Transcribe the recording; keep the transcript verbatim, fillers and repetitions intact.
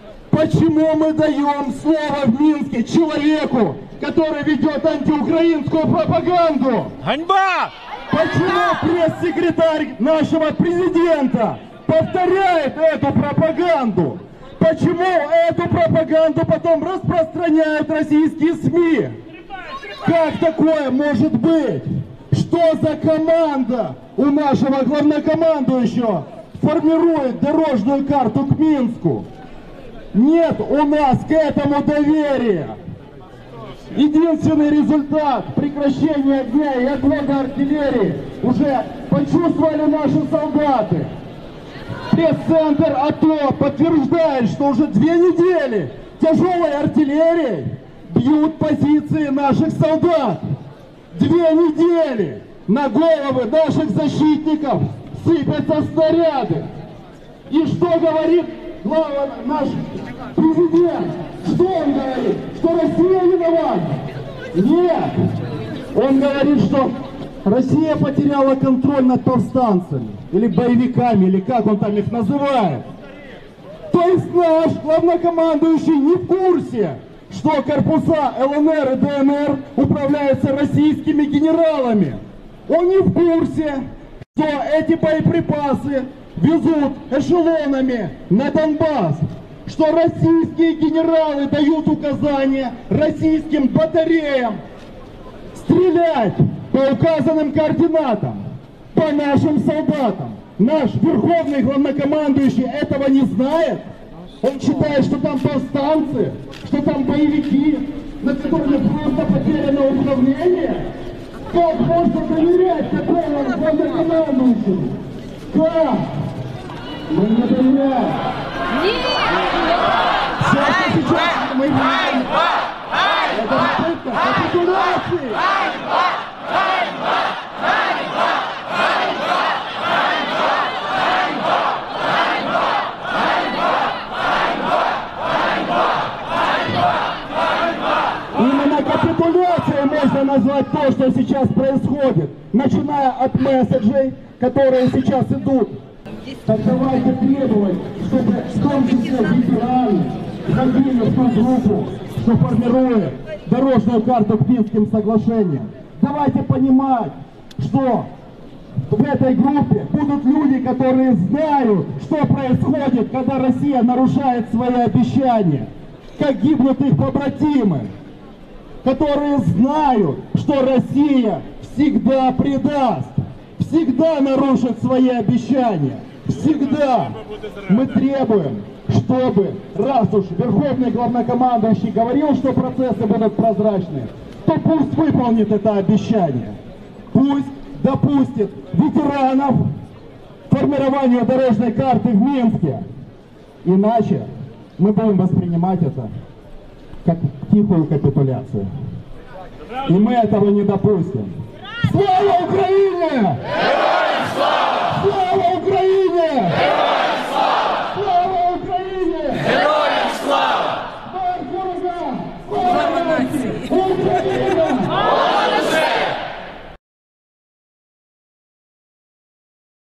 Почему мы даем слово в Минске человеку, который ведет антиукраинскую пропаганду? Ганьба! Почему пресс-секретарь нашего президента повторяет эту пропаганду? Почему эту пропаганду потом распространяют российские СМИ? Как такое может быть? Что за команда у нашего главнокомандующего формирует дорожную карту к Минску? Нет у нас к этому доверия. Единственный результат прекращения огня и отвода артиллерии уже почувствовали наши солдаты. Пресс-центр АТО подтверждает, что уже две недели тяжелой артиллерией бьют позиции наших солдат. Две недели на головы наших защитников сыпятся снаряды. И что говорит глава, наш президент? Что он говорит? Что Россия виновата? Нет! Он говорит, что Россия потеряла контроль над повстанцами, или боевиками, или как он там их называет. То есть наш главнокомандующий не в курсе, что корпуса ЛНР и ДНР управляются российскими генералами. Он не в курсе, что эти боеприпасы везут эшелонами на Донбас, что российские генералы дают указания российским батареям стрелять по указанным координатам, по нашим солдатам. Наш верховный главнокомандующий этого не знает. Он считает, что там повстанцы, что там боевики, на которых просто потеряно управление. Как можно доверять такому главнокомандующему? Как? Мы не доверяем. Все, что сейчас мы видим, это попытка капитуляции. Именно капитуляцией можно назвать то, что сейчас происходит, начиная от месседжей, которые сейчас идут. Так давайте требовать, чтобы в том числе ветераны входили в ту группу, что формирует дорожную карту к Минским соглашениям. Давайте понимать, что в этой группе будут люди, которые знают, что происходит, когда Россия нарушает свои обещания, как гибнут их побратимы, которые знают, что Россия всегда предаст, всегда нарушит свои обещания, всегда. Мы требуем, чтобы, раз уж Верховный главнокомандующий говорил, что процессы будут прозрачные, то пусть выполнит это обещание. Пусть допустит ветеранов к формированию дорожной карты в Минске. Иначе мы будем воспринимать это как тихую капитуляцию. И мы этого не допустим. Слава Украине! Героям слава! Слава Украине! Героям слава! Слава Украине! Героям слава! Слава Украине!